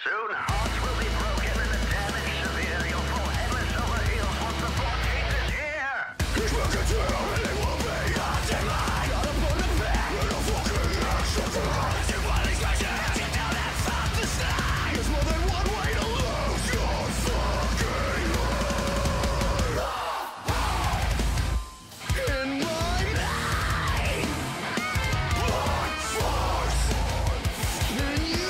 Soon hearts will be broken and the damage severe. You'll fall headless over heels once the 14th is here. It's broken too, and it will be a deadline. Gotta put it back in a fucking action plan. Your body's crashing, you down and fuck the sky. There's more than one way to lose your fucking mind. In my mind, blood force, then you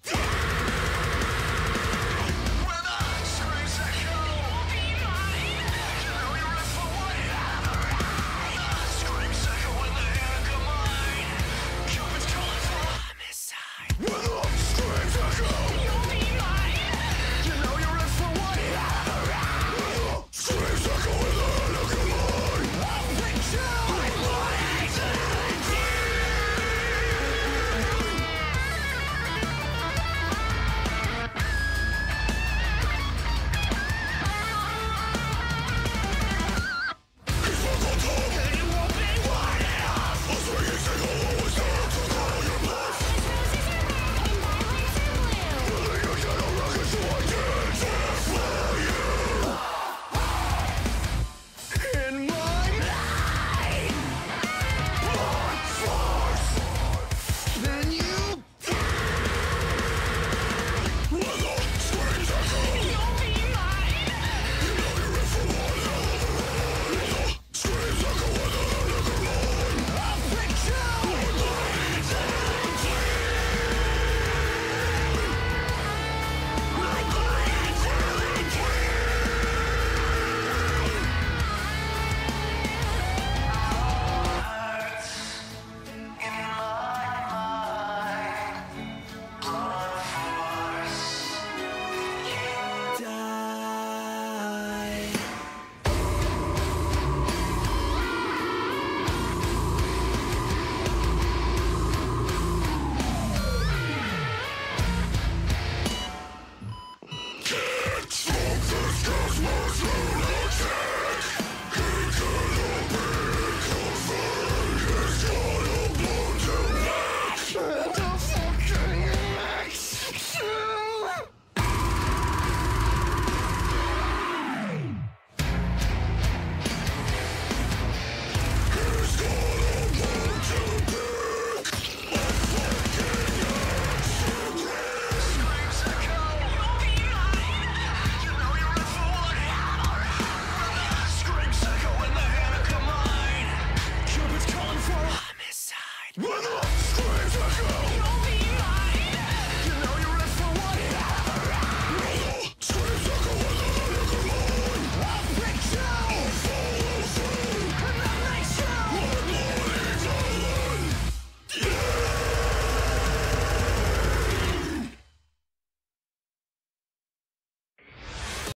when the screams echo, be mine. You know you're in for whatever. The screams echo when the hand combine. Cupid's calling for homicide. When the screams echo, you'll be mine. You know you're in for whatever. When the screams echo when the hand combine. I'll picture my body to in my mind, blood force, then you when the screams echo, you'll be mine. You know you're in for one hell of a ride. When the screams echo when the hand combine. I'll picture my body turning my body turning hurts in my mind. Blood force, you die. Can't stop this cosmos lunatic. He cannot be confined. He's gonna blow to wax. And the fucking max. He's gonna blow to pick a fucking secret. Screams echo, you'll be mine. You know you're in for whatever. Screams echo when the hand combine. Cupid's calling for homicide. When the